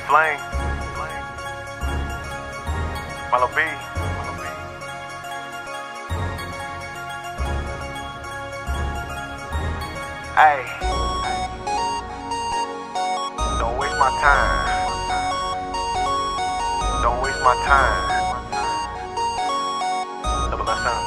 Blaine, Malo B. Hey, don't waste my time. Don't waste my time. Double SM.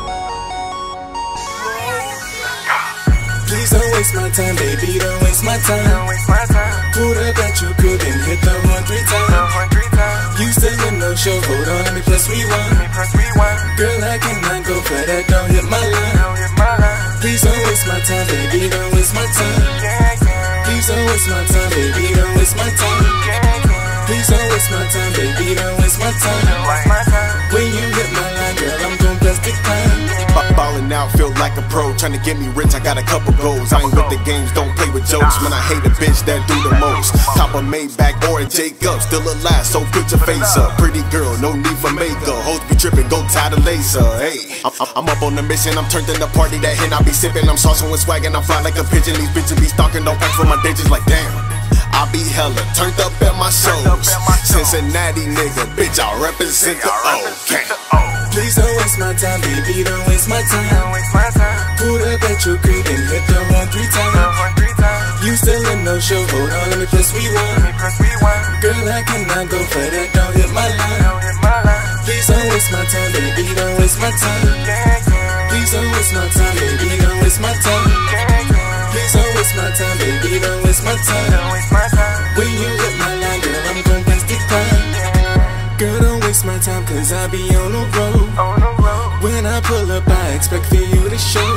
Please don't waste my time, baby, don't waste my time. Don't waste my time. Pulled up at your crib and hit the one three times. You still in no show, hold on, let me press rewind. Girl, I cannot go for that, don't hit my line. Please don't waste my time, baby, don't waste my time. Please don't waste my time, baby, don't waste my time. Please don't waste my time, baby, don't waste my time. When you hit my line, girl, I'm gon' press decline. Ballin' out, feel like a pro. Tryna get me rich, I got a couple goals. I ain't with the games, don't play with jokes. Man, I hate a bitch that do the most. Top a Maybach or a Jacob, still alive, so put your face up. Pretty girl, no need for makeup. Hoes be trippin', go tie the lace up. Hey, I'm up on the mission, I'm turned in the party that hit. I be sippin', I'm saucin' with swag and I'm fly like a pigeon. These bitches be stalking, don't ask for my digits like damn. I be hella turned up at my shows. Cincinnati nigga, bitch, I represent the OK. Please don't waste my time, baby, don't waste my time. Pulled up at your crib and hit the one three times. You still in no show, hold on, let me press rewind. Girl, I cannot go for that, don't hit my line. Please don't waste my time, baby, don't waste my time. Please don't waste my time, baby, don't waste my time. Please don't waste my time, baby, don't waste my time. When you hit my line, girl, I'm gon' press decline. Girl, don't waste my time, cause I be on the road. When I pull up, I expect for you to show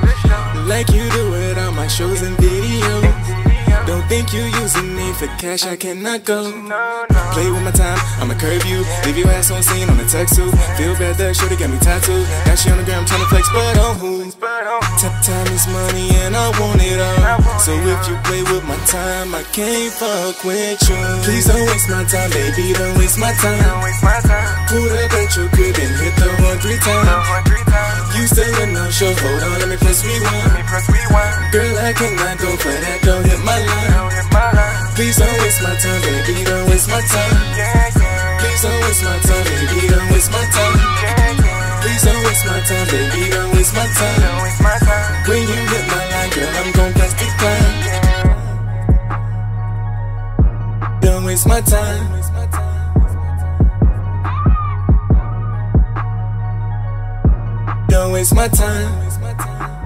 like you do it on my shows and videos. Don't think you using me for cash, I cannot go. Play with my time, I'ma curve you. Leave your ass on scene on the text too. Feel bad that shorty got me tattooed. Now she on the ground tryna flex, but on who? Time is money and I want it all. So if you play with my time, I can't fuck with you. Please don't waste my time, baby, don't waste my time. Pulled up at your crib and hit the one three times. You still in no show, hold on, let me press rewind. Girl, I cannot go for that, don't hit my line. Please don't waste my time, baby, don't waste my time. Please don't waste my time, baby, don't waste my time. Please don't waste my time, baby, don't waste my time. When you hit my line, girl, I'm gon' press decline. Don't waste my time. Don't waste my time.